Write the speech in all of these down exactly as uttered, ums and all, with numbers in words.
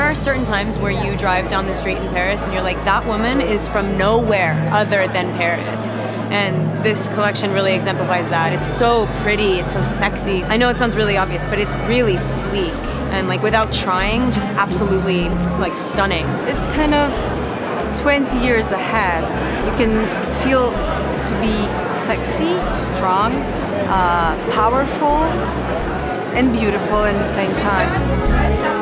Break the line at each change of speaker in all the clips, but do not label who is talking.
are certain times where you drive down the street in Paris and you're like, that woman is from nowhere other than Paris. And this collection really exemplifies that. It's so pretty, it's so sexy. I know it sounds really obvious, but it's really sleek. And like without trying, just absolutely like stunning.
It's kind of twenty years ahead. You can feel to be sexy, strong, uh, powerful, and beautiful at the same time.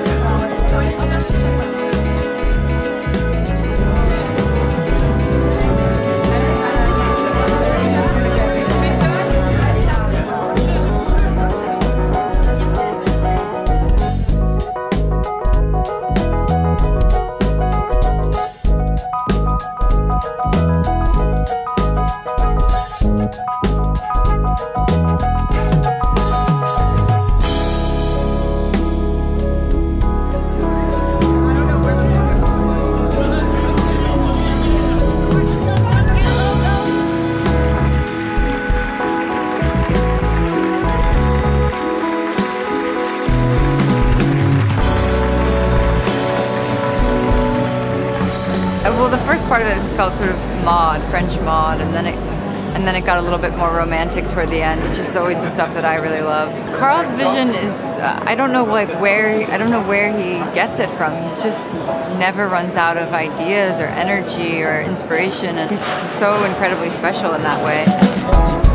Well, the first part of it felt sort of mod, French mod, and then it and then it got a little bit more romantic toward the end, which is always the stuff that I really love. Carl's vision is, uh, I don't know like where, I don't know where he gets it from. He just never runs out of ideas or energy or inspiration, and he's so incredibly special in that way.